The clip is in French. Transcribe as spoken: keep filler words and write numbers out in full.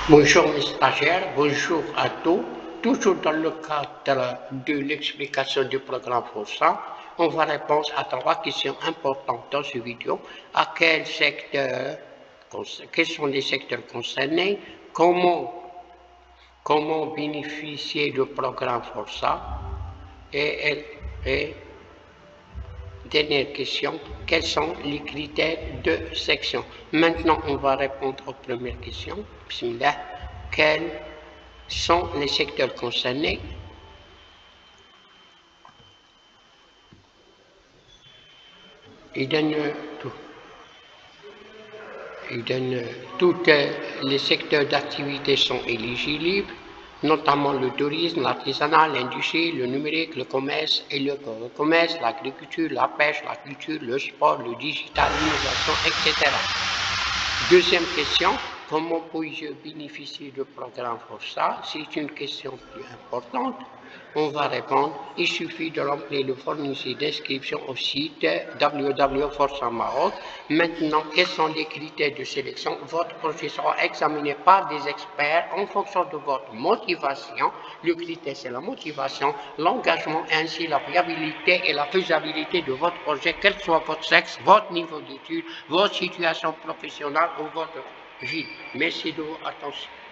Bonjour mes stagiaires, bonjour à tous. Toujours dans le cadre de l'explication du programme Força, on va répondre à trois questions importantes dans cette vidéo. À quel secteur, quels sont les secteurs concernés, comment, comment bénéficier du programme Força et, et, et dernière question, quels sont les critères de section? Maintenant, on va répondre aux premières questions. Bismillah. Quels sont les secteurs concernés? Il donne tout. Il donne tous les secteurs d'activité sont éligibles, notamment le tourisme, l'artisanat, l'industrie, le numérique, le commerce et le commerce, l'agriculture, la pêche, la culture, le sport, le digital, l'innovation, et cetera. Deuxième question, comment puis-je bénéficier du programme Força? C'est une question plus importante. On va répondre, il suffit de remplir le formulaire d'inscription au site w w w point força maroc. Maintenant, quels sont les critères de sélection? Votre projet sera examiné par des experts en fonction de votre motivation. Le critère, c'est la motivation, l'engagement, ainsi la viabilité et la faisabilité de votre projet, quel soit votre sexe, votre niveau d'études, votre situation professionnelle ou votre vie. Merci de votre attention.